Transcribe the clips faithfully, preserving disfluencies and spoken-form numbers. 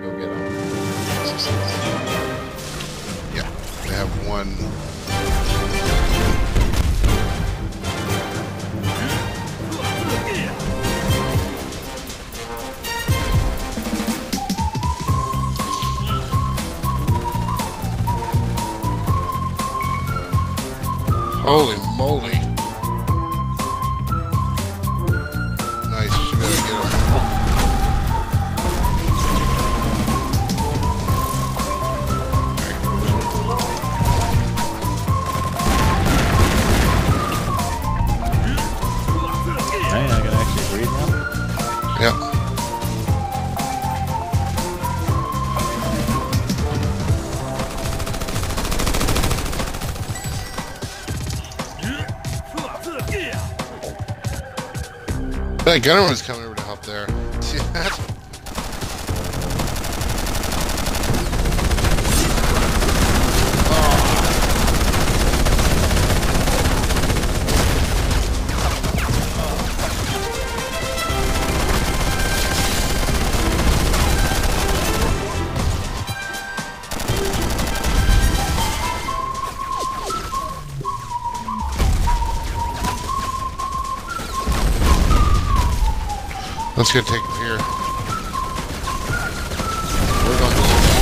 go get them. Yeah, they have one. Holy moly. Nice, you gotta get him. Man, I can actually breathe now? Yep. That gunner was coming over to help there. See that? Let's go take him here. We're going to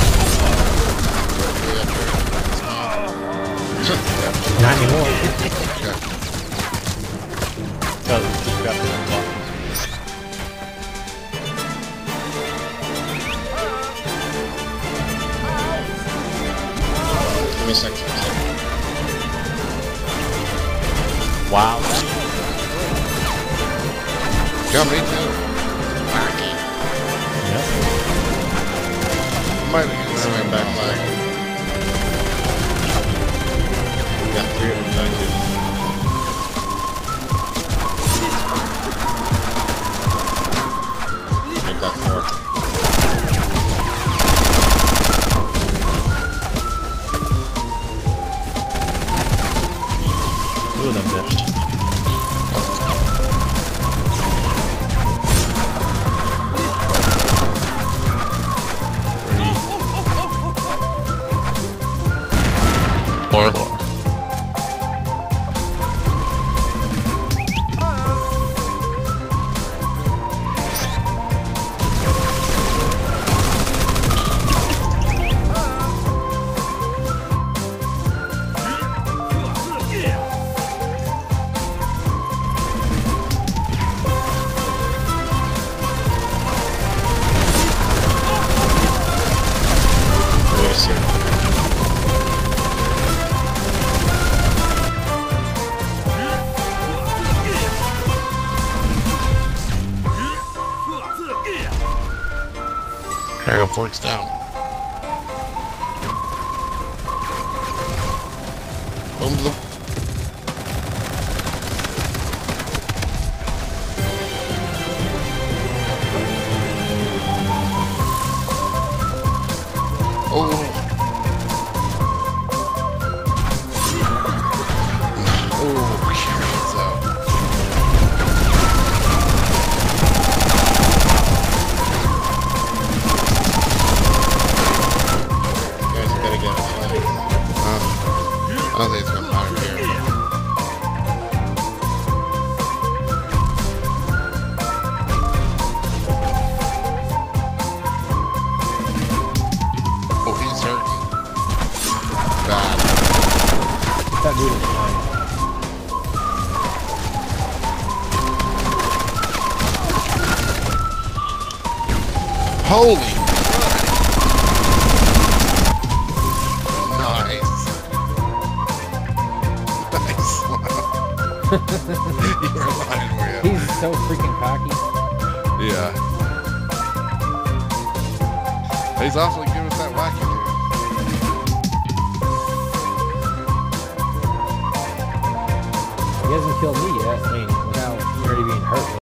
Not anymore. Okay. Because we just got the unlock. Give me a second. Wow. Yeah, me too. Yep. Might be getting Swing some back flag. Got three of them back here. Make that four. Two of them bitch. Four. Cargo ports down. Boom, boom. Oh. Oh, carry's out. Guys, you gotta get a flag. Uh, I don't think it's gonna matter here. Oh, he's hurting. Bad. That dude is fine. Holy nice. Nice. You were lying, were you? He's so freaking cocky. Yeah. He's awfully good with that wacky dude. He hasn't killed me yet. I mean, without already being hurt.